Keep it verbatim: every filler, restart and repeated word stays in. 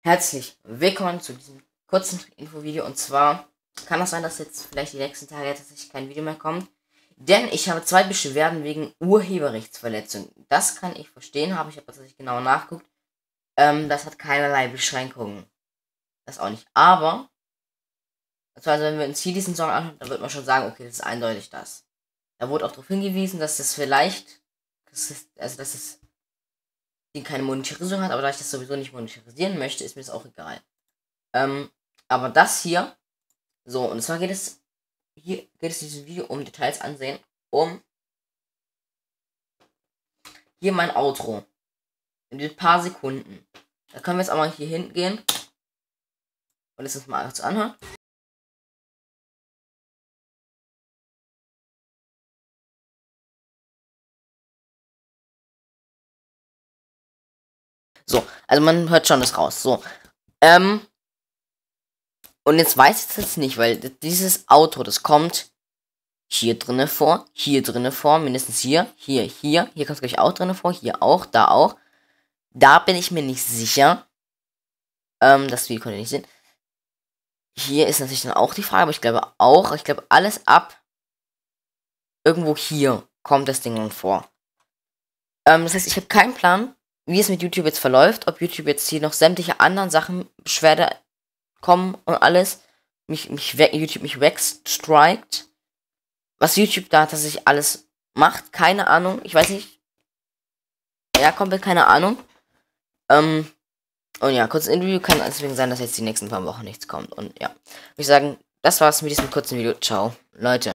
Herzlich willkommen zu diesem kurzen Infovideo. Und zwar kann es sein, dass jetzt vielleicht die nächsten Tage tatsächlich kein Video mehr kommt. Denn ich habe zwei Beschwerden wegen Urheberrechtsverletzung. Das kann ich verstehen, habe ich aber tatsächlich genau nachgeguckt. Ähm, das hat keinerlei Beschränkungen. Das auch nicht. Aber, also wenn wir uns hier diesen Song anhören, dann wird man schon sagen, okay, das ist eindeutig das. Da wurde auch darauf hingewiesen, dass das vielleicht, das ist, also dass es die keine Monetarisierung hat, aber da ich das sowieso nicht monetarisieren möchte, ist mir das auch egal. Ähm, aber das hier, so, und zwar geht es, hier geht es in diesem Video um Details ansehen, um hier mein Outro. In den paar Sekunden. Da können wir jetzt auch mal hier hingehen und es uns mal alles anhören. So, also man hört schon das raus. So, ähm, und jetzt weiß ich das nicht, weil dieses Outro, das kommt hier drinne vor, hier drinne vor, mindestens hier, hier, hier, hier kommt es gleich auch drinne vor, hier auch, da auch. Da bin ich mir nicht sicher. Ähm, das Video könnt ihr nicht sehen. Hier ist natürlich dann auch die Frage, aber ich glaube auch, ich glaube alles ab irgendwo hier kommt das Ding dann vor. Ähm, das heißt, ich habe keinen Plan, wie es mit YouTube jetzt verläuft, ob YouTube jetzt hier noch sämtliche anderen Sachen, Beschwerde kommen und alles, mich, mich weg, YouTube mich wegstrikt. Was YouTube da tatsächlich alles macht, keine Ahnung, ich weiß nicht. Ja, komplett keine Ahnung. Ähm, und ja, kurzes Interview kann deswegen sein, dass jetzt die nächsten paar Wochen nichts kommt. Und ja, würde ich sagen, das war's mit diesem kurzen Video. Ciao, Leute.